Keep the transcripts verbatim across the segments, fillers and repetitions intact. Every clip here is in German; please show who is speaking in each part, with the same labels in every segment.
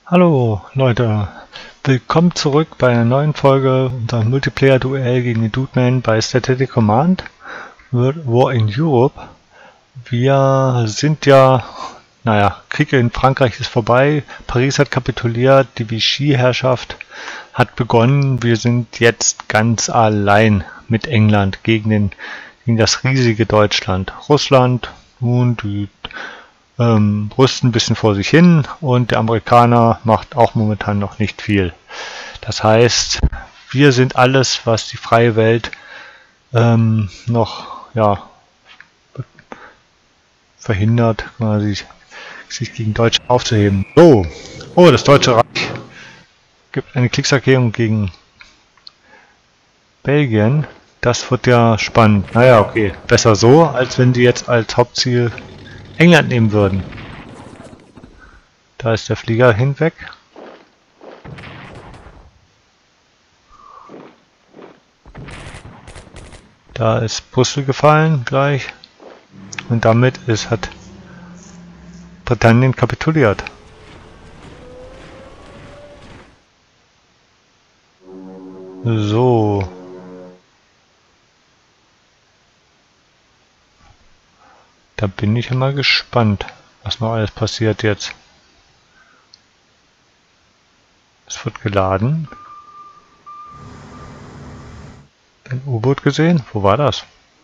Speaker 1: Hallo Leute, willkommen zurück bei einer neuen Folge unser Multiplayer-Duell gegen den Dudeman bei Strategic Command War in Europe. Wir sind ja, naja, Krieg in Frankreich ist vorbei, Paris hat kapituliert, die Vichy-Herrschaft hat begonnen. Wir sind jetzt ganz allein mit England gegen, den, gegen das riesige Deutschland. Russland und die Ähm, rüsten ein bisschen vor sich hin und der Amerikaner macht auch momentan noch nicht viel. Das heißt, wir sind alles, was die freie Welt ähm, noch ja, verhindert, quasi sich gegen Deutschland aufzuheben. So, oh, das Deutsche Reich gibt eine Kriegserklärung gegen Belgien. Das wird ja spannend. Naja, okay, besser so, als wenn die jetzt als Hauptziel England nehmen würden. Da ist der Flieger hinweg. Da ist Brüssel gefallen gleich. Und damit ist, hat Britannien kapituliert. So. Da bin ich mal gespannt, was noch alles passiert jetzt. Es wird geladen. Ein U-Boot gesehen? Wo war das?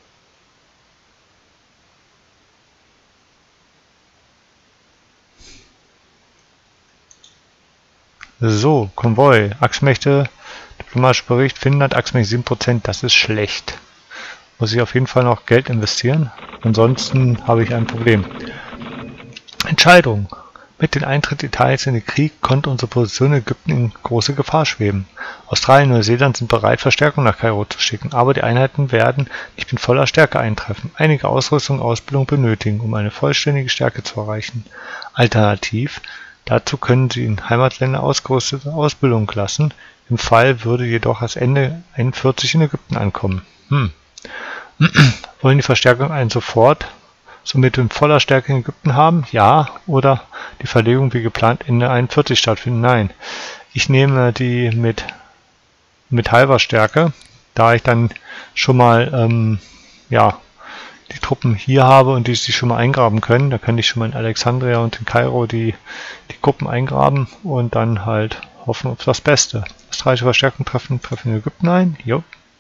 Speaker 1: So, Konvoi, Achsmächte, diplomatischer Bericht, Finnland, Achsmächte sieben Prozent, das ist schlecht. Muss ich auf jeden Fall noch Geld investieren, ansonsten habe ich ein Problem. Entscheidung. Mit dem Eintritt Italiens in den Krieg konnte unsere Position in Ägypten in große Gefahr schweben. Australien und Neuseeland sind bereit, Verstärkung nach Kairo zu schicken, aber die Einheiten werden nicht mit voller Stärke eintreffen, einige Ausrüstung und Ausbildung benötigen, um eine vollständige Stärke zu erreichen. Alternativ, dazu können sie in Heimatländer ausgerüstete Ausbildung lassen, im Fall würde jedoch erst Ende einundvierzig in Ägypten ankommen. Hm. Wollen die Verstärkung einen sofort somit in voller Stärke in Ägypten haben? Ja. Oder die Verlegung wie geplant Ende einundvierzig stattfinden? Nein. Ich nehme die mit, mit halber Stärke, da ich dann schon mal ähm, ja, die Truppen hier habe und die sich schon mal eingraben können. Da kann ich schon mal in Alexandria und in Kairo die, die Gruppen eingraben und dann halt hoffen auf das Beste. Australische Verstärkung treffen, treffen in Ägypten ein. Jo.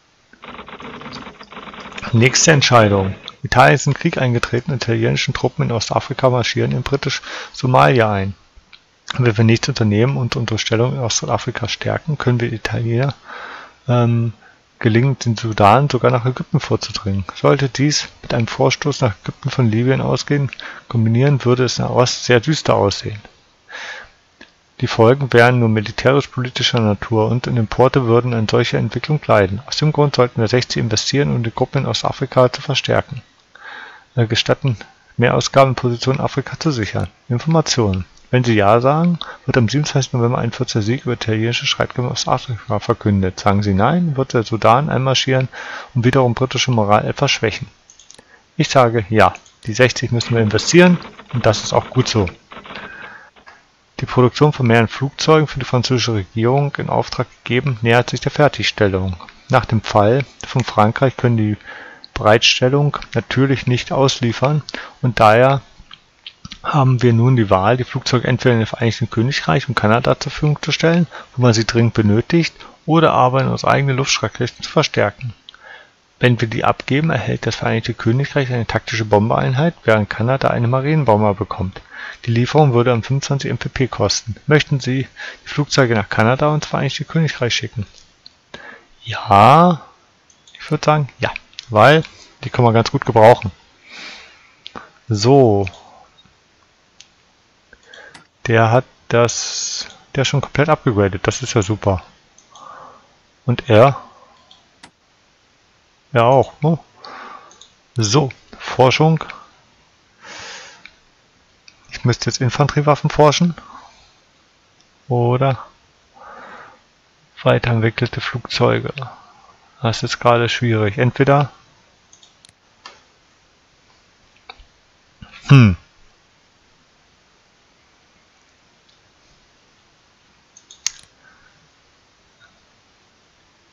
Speaker 1: Nächste Entscheidung. Italien ist in den Krieg eingetreten und italienische Truppen in Ostafrika marschieren in britisch-Somalia ein. Wenn wir nichts unternehmen und unsere Stellung in Ostafrika stärken, können wir Italiener ähm, gelingen, den Sudan sogar nach Ägypten vorzudringen. Sollte dies mit einem Vorstoß nach Ägypten von Libyen ausgehen, kombinieren, würde es in der Ost sehr düster aussehen. Die Folgen wären nur militärisch-politischer Natur und in Importe würden an solcher Entwicklung leiden. Aus dem Grund sollten wir sechzig investieren, um die Gruppen in Ostafrika zu verstärken. Äh, gestatten, Mehrausgaben in Position Afrika zu sichern. Informationen. Wenn Sie Ja sagen, wird am siebenundzwanzigsten November ein vierzehnter Sieg über italienische Streitkräfte in Ostafrika verkündet. Sagen Sie Nein, wird der Sudan einmarschieren und wiederum britische Moral etwas schwächen. Ich sage Ja. Die sechzig müssen wir investieren und das ist auch gut so. Die Produktion von mehreren Flugzeugen für die französische Regierung in Auftrag gegeben, nähert sich der Fertigstellung. Nach dem Fall von Frankreich können die Bereitstellung natürlich nicht ausliefern und daher haben wir nun die Wahl, die Flugzeuge entweder in den Vereinigten Königreich und Kanada zur Verfügung zu stellen, wo man sie dringend benötigt, oder aber in unsere eigenen Luftstreitkräfte zu verstärken. Wenn wir die abgeben, erhält das Vereinigte Königreich eine taktische Bombereinheit, während Kanada eine Marinebomber bekommt. Die Lieferung würde am fünfundzwanzig M P P kosten. Möchten Sie die Flugzeuge nach Kanada und das Vereinigte Königreich schicken? Ja, ich würde sagen ja, weil die kann man ganz gut gebrauchen. So, der hat das, der ist schon komplett abgegradet, das ist ja super. Und er? Ja auch, ne? So, Forschung. Ich müsste jetzt Infanteriewaffen forschen. Oder weiterentwickelte Flugzeuge. Das ist gerade schwierig. Entweder hm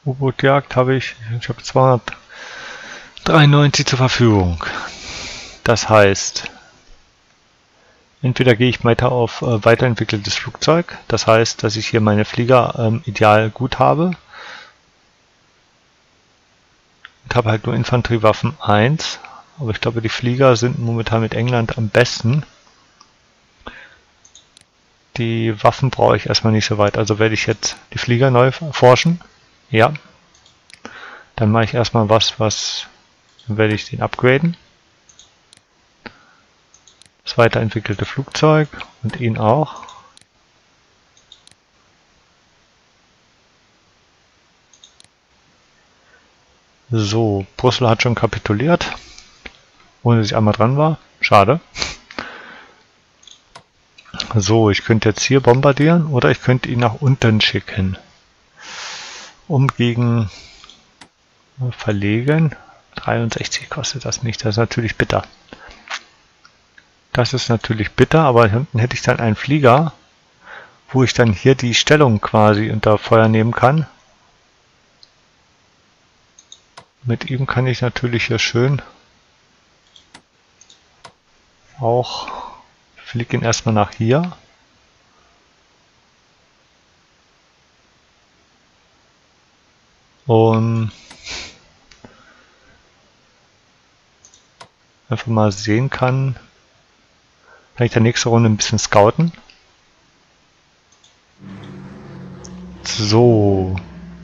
Speaker 1: U-Boot-Jagd habe ich, ich habe zweihundertdreiundneunzig zur Verfügung. Das heißt, entweder gehe ich weiter auf äh, weiterentwickeltes Flugzeug, das heißt, dass ich hier meine Flieger ähm, ideal gut habe. Ich habe halt nur Infanteriewaffen eins, aber ich glaube, die Flieger sind momentan mit England am besten. Die Waffen brauche ich erstmal nicht so weit, also werde ich jetzt die Flieger neu forschen. Ja. Dann mache ich erstmal was, was dann werde ich den upgraden. Das weiterentwickelte Flugzeug und ihn auch. So, Brüssel hat schon kapituliert, ohne dass ich einmal dran war. Schade. So, ich könnte jetzt hier bombardieren oder ich könnte ihn nach unten schicken. Um gegen verlegen. dreiundsechzig kostet das nicht, das ist natürlich bitter. Das ist natürlich bitter, aber hinten hätte ich dann einen Flieger, wo ich dann hier die Stellung quasi unter Feuer nehmen kann. Mit ihm kann ich natürlich hier schön auch, fliege ihn erstmal nach hier. Und einfach mal sehen kann, kann ich der nächste Runde ein bisschen scouten. So.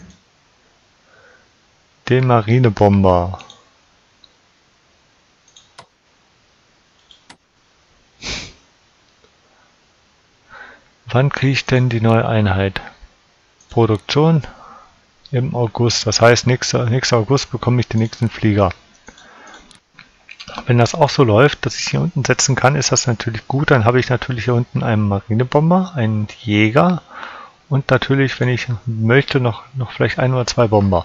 Speaker 1: Den Marinebomber. Wann kriege ich denn die neue Einheit? Produktion im August. Das heißt, nächster, nächster August bekomme ich den nächsten Flieger. Wenn das auch so läuft, dass ich hier unten setzen kann, ist das natürlich gut. Dann habe ich natürlich hier unten einen Marinebomber, einen Jäger und natürlich, wenn ich möchte, noch, noch vielleicht ein oder zwei Bomber.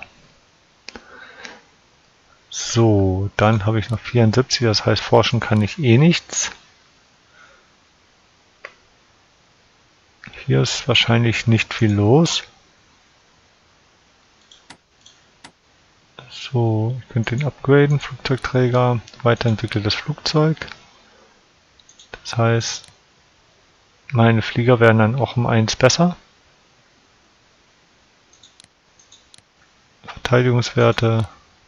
Speaker 1: So, dann habe ich noch vierundsiebzig, das heißt, forschen kann ich eh nichts. Hier ist wahrscheinlich nicht viel los. So, ich könnte ihn upgraden, Flugzeugträger, weiterentwickeltes Flugzeug. Das heißt, meine Flieger werden dann auch um eins besser. Verteidigungswerte.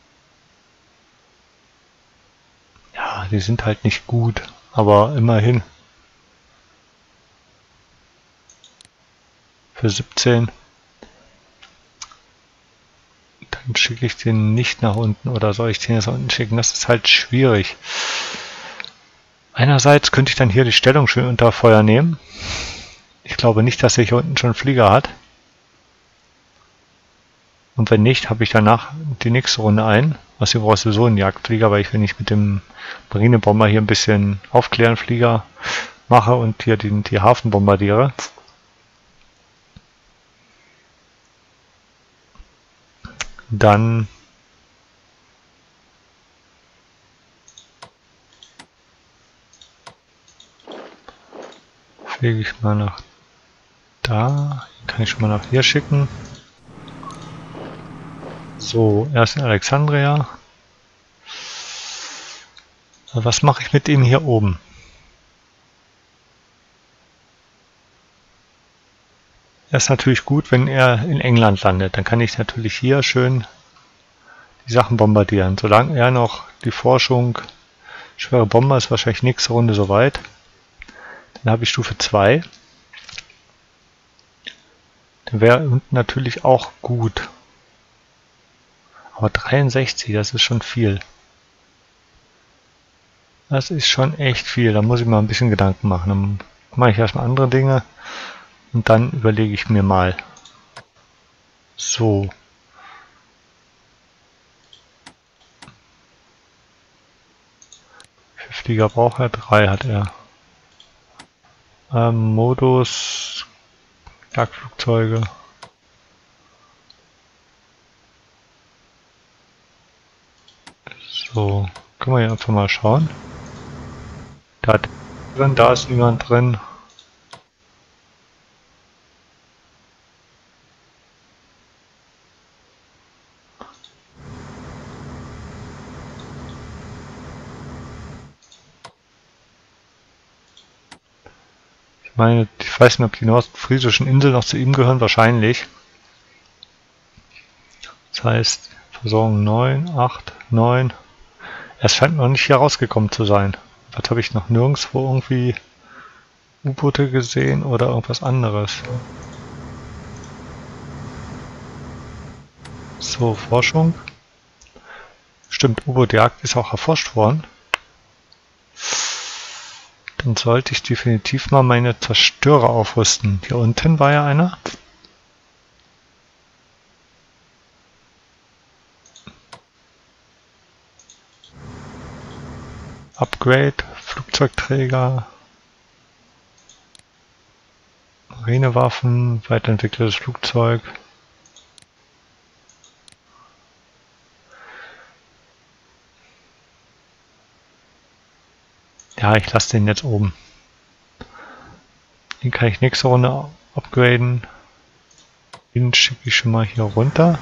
Speaker 1: Ja, die sind halt nicht gut, aber immerhin. Für siebzehn. Dann schicke ich den nicht nach unten oder soll ich den jetzt nach unten schicken? Das ist halt schwierig. Einerseits könnte ich dann hier die Stellung schön unter Feuer nehmen. Ich glaube nicht, dass er hier unten schon einen Flieger hat. Und wenn nicht, habe ich danach die nächste Runde ein. Was hier braucht sowieso einen Jagdflieger, weil ich, wenn ich mit dem Marinebomber hier ein bisschen Aufklärenflieger mache und hier die, die Hafen bombardiere. Dann fliege ich mal nach da. Kann ich schon mal nach hier schicken. So, erst in Alexandria. Was mache ich mit ihm hier oben? Er ist natürlich gut, wenn er in England landet. Dann kann ich natürlich hier schön die Sachen bombardieren. Solange er noch die Forschung, schwere Bomber ist wahrscheinlich nächste Runde soweit. Dann habe ich Stufe zwei. Dann wäre unten natürlich auch gut. Aber dreiundsechzig, das ist schon viel. Das ist schon echt viel. Da muss ich mal ein bisschen Gedanken machen. Dann mache ich erstmal andere Dinge und dann überlege ich mir mal. So. Wie viele Flieger braucht er? Drei hat er. Ähm, Modus, Jagdflugzeuge. So, können wir hier einfach mal schauen. Da, drin, da ist niemand drin. Ich meine, ich weiß nicht, ob die nordfriesischen Inseln noch zu ihm gehören, wahrscheinlich. Das heißt, Versorgung neun, acht, neun. Er scheint noch nicht hier rausgekommen zu sein. Was habe ich noch nirgendwo irgendwie U-Boote gesehen oder irgendwas anderes? So, Forschung. Stimmt, U-Boot-Jagd ist auch erforscht worden. Dann sollte ich definitiv mal meine Zerstörer aufrüsten. Hier unten war ja einer. Upgrade, Flugzeugträger, Marinewaffen, weiterentwickeltes Flugzeug. Ja, ich lasse den jetzt oben. Den kann ich nächste Runde upgraden. Den schicke ich schon mal hier runter.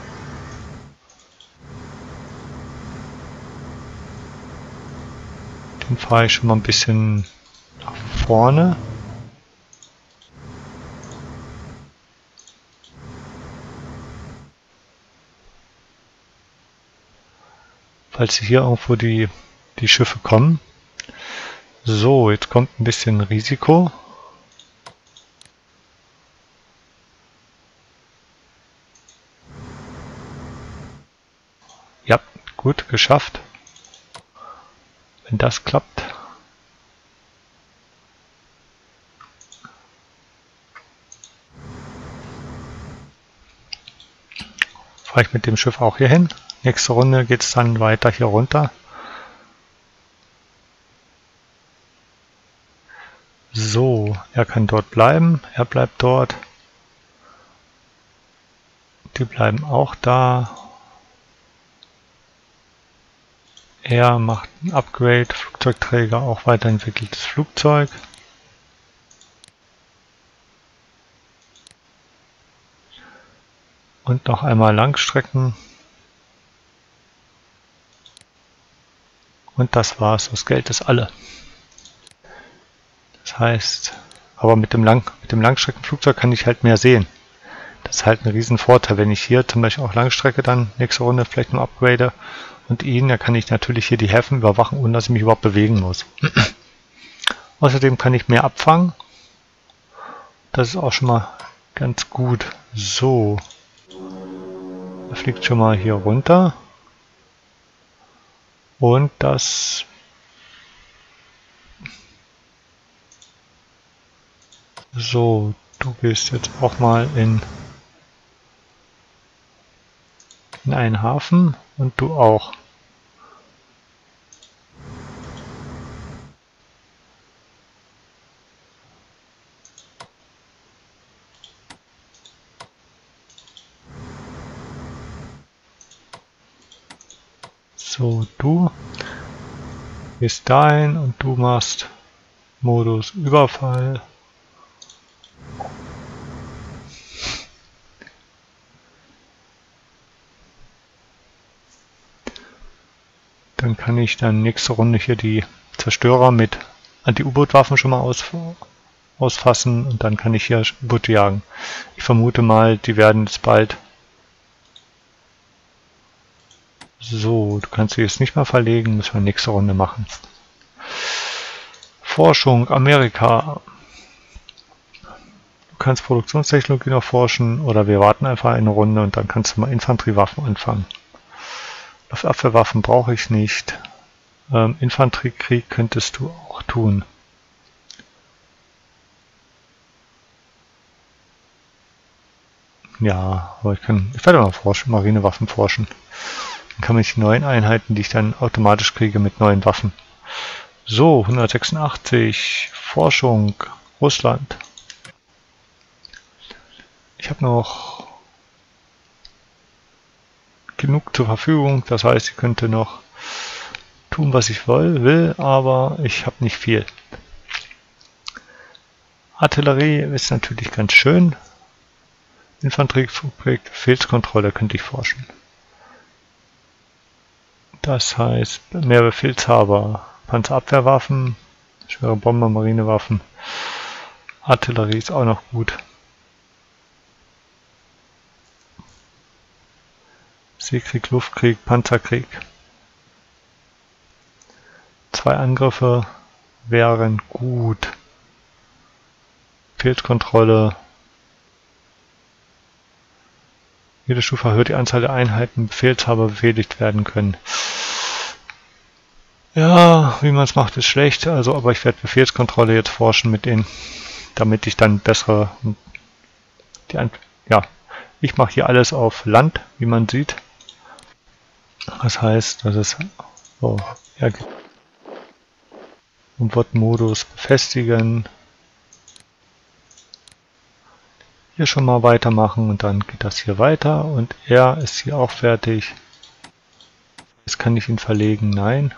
Speaker 1: Den fahre ich schon mal ein bisschen nach vorne. Falls hier irgendwo die, die Schiffe kommen. So, jetzt kommt ein bisschen Risiko. Ja, gut, geschafft. Wenn das klappt. Fahre ich mit dem Schiff auch hier hin. Nächste Runde geht es dann weiter hier runter. So, er kann dort bleiben. Er bleibt dort. Die bleiben auch da. Er macht ein Upgrade. Flugzeugträger, auch weiterentwickeltes Flugzeug. Und noch einmal Langstrecken. Und das war's. Das Geld ist alle. Das heißt, aber mit dem, Lang, mit dem Langstreckenflugzeug kann ich halt mehr sehen. Das ist halt ein riesen Vorteil, wenn ich hier zum Beispiel auch Langstrecke dann nächste Runde vielleicht nur upgrade und ihn, da kann ich natürlich hier die Häfen überwachen, ohne dass ich mich überhaupt bewegen muss. Außerdem kann ich mehr abfangen. Das ist auch schon mal ganz gut. So. Er fliegt schon mal hier runter. Und das... So, du gehst jetzt auch mal in, in einen Hafen und du auch. So, du gehst dahin und du machst Modus Überfall. Dann kann ich dann nächste Runde hier die Zerstörer mit Anti-U-Boot-Waffen schon mal aus, ausfassen und dann kann ich hier U-Boote jagen. Ich vermute mal, die werden jetzt bald... So, du kannst sie jetzt nicht mehr verlegen, müssen wir nächste Runde machen. Forschung, Amerika. Du kannst Produktionstechnologie noch forschen oder wir warten einfach eine Runde und dann kannst du mal Infanteriewaffen anfangen. Abwehrwaffen brauche ich nicht. Ähm, Infanteriekrieg könntest du auch tun. Ja, aber ich kann, ich werde mal forschen, Marinewaffen forschen. Dann kann ich neuen Einheiten, die ich dann automatisch kriege mit neuen Waffen. So, hundertsechsundachtzig, Forschung, Russland. Ich habe noch genug zur Verfügung, das heißt, ich könnte noch tun, was ich will, aber ich habe nicht viel. Artillerie ist natürlich ganz schön. Infanterieprojekt, Befehlskontrolle könnte ich forschen. Das heißt, mehr Befehlshaber, Panzerabwehrwaffen, schwere Bomber, Marinewaffen. Artillerie ist auch noch gut. Seekrieg, Luftkrieg, Panzerkrieg. Zwei Angriffe wären gut. Befehlskontrolle. Jede Stufe erhöht die Anzahl der Einheiten, Befehlshaber befehligt werden können. Ja, wie man es macht, ist schlecht. Also, aber ich werde Befehlskontrolle jetzt forschen mit denen, damit ich dann bessere. Die An ja, ich mache hier alles auf Land, wie man sieht. Das heißt, das ist so, ja, und wird Modus befestigen. Hier schon mal weitermachen und dann geht das hier weiter und er ist hier auch fertig. Jetzt kann ich ihn verlegen, nein.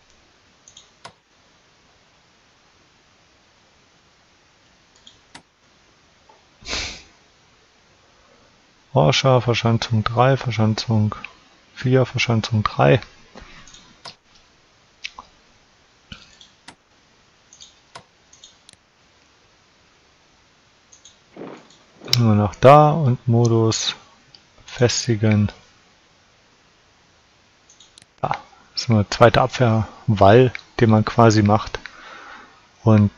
Speaker 1: Forscher, Verschanzung drei, Verschanzung vier, Verschanzung drei. Nur noch da und Modus festigen. Ja, das ist nur der zweite Abwehrwall, den man quasi macht. Und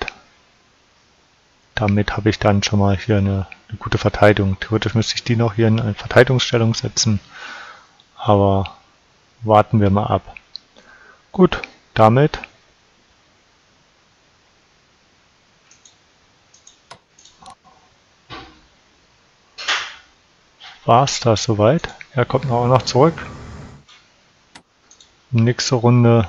Speaker 1: damit habe ich dann schon mal hier eine, eine gute Verteidigung. Theoretisch müsste ich die noch hier in eine Verteidigungsstellung setzen. Aber warten wir mal ab. Gut, damit war es das soweit. Er kommt auch noch zurück. Nächste Runde.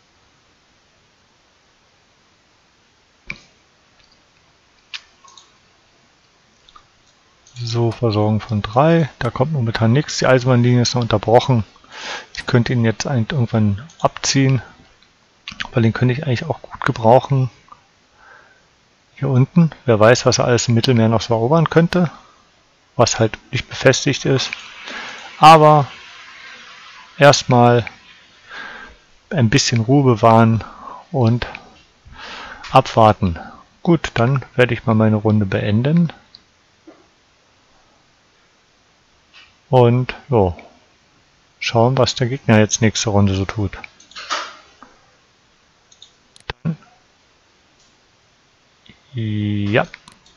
Speaker 1: So, Versorgung von drei. Da kommt momentan nichts. Die Eisenbahnlinie ist noch unterbrochen. Ich könnte ihn jetzt eigentlich irgendwann abziehen, weil den könnte ich eigentlich auch gut gebrauchen. Hier unten. Wer weiß, was er alles im Mittelmeer noch so erobern könnte. Was halt nicht befestigt ist. Aber erstmal ein bisschen Ruhe bewahren und abwarten. Gut, dann werde ich mal meine Runde beenden. Und jo, schauen, was der Gegner jetzt nächste Runde so tut. Dann, ja.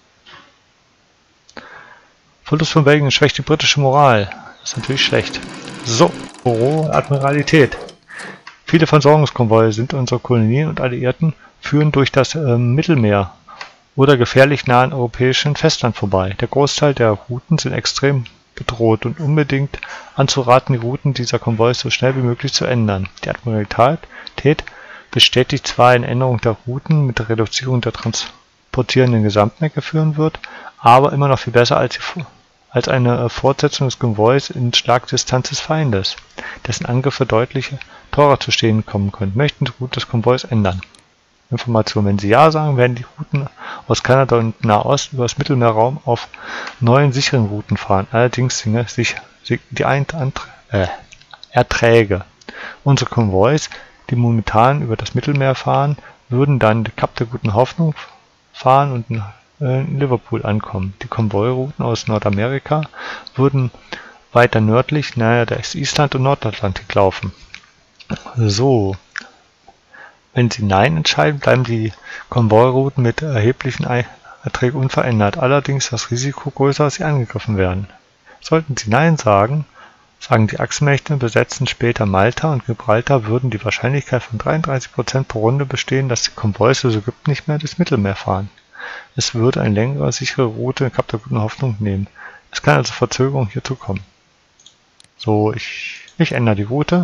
Speaker 1: Verlust von Belgien schwächt die britische Moral. Das ist natürlich schlecht. So, Admiralität. Viele Versorgungskonvoie sind unsere Kolonien und Alliierten führen durch das äh, Mittelmeer oder gefährlich nahen europäischen Festland vorbei. Der Großteil der Routen sind extrem bedroht und unbedingt anzuraten, die Routen dieser Konvois so schnell wie möglich zu ändern. Die Admiralität bestätigt zwar eine Änderung der Routen mit der Reduzierung der transportierenden Gesamtmenge führen wird, aber immer noch viel besser als, die, als eine Fortsetzung des Konvois in Schlagdistanz des Feindes, dessen Angriffe deutlich teurer zu stehen kommen können. Möchten die Route des Konvois ändern? Information. Wenn Sie Ja sagen, werden die Routen aus Kanada und Nahost über das Mittelmeerraum auf neuen sicheren Routen fahren. Allerdings sinken sich die äh, Erträge. Unsere Konvois, die momentan über das Mittelmeer fahren, würden dann die Kap der Guten Hoffnung fahren und in, äh, in Liverpool ankommen. Die Konvoirouten aus Nordamerika würden weiter nördlich nahe des Island und Nordatlantik laufen. So. Wenn Sie Nein entscheiden, bleiben die Konvoirouten mit erheblichen Erträgen unverändert. Allerdings ist das Risiko größer, dass sie angegriffen werden. Sollten Sie Nein sagen, sagen die Achsenmächte, besetzen später Malta und Gibraltar, würden die Wahrscheinlichkeit von dreiunddreißig Prozent pro Runde bestehen, dass die Konvois aus Ägypten nicht mehr das Mittelmeer fahren. Es würde eine längere, sichere Route in Kap der Guten Hoffnung nehmen. Es kann also Verzögerung hierzu kommen. So, ich, ich ändere die Route.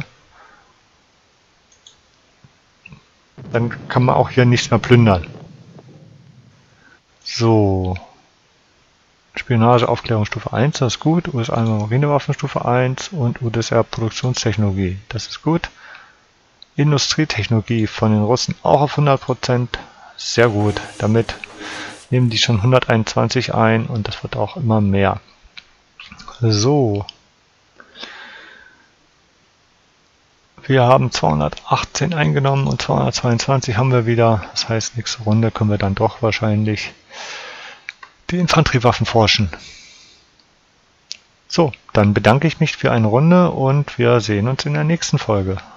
Speaker 1: Dann kann man auch hier nichts mehr plündern. So. Spionage, Aufklärung Stufe eins, das ist gut. U S A Marinewaffen Stufe eins und U d S R Produktionstechnologie, das ist gut. Industrietechnologie von den Russen auch auf hundert Prozent, sehr gut. Damit nehmen die schon hunderteinundzwanzig ein und das wird auch immer mehr. So. Wir haben zweihundertachtzehn eingenommen und zweihundertzweiundzwanzig haben wir wieder. Das heißt, nächste Runde können wir dann doch wahrscheinlich die Infanteriewaffen forschen. So, dann bedanke ich mich für eine Runde und wir sehen uns in der nächsten Folge.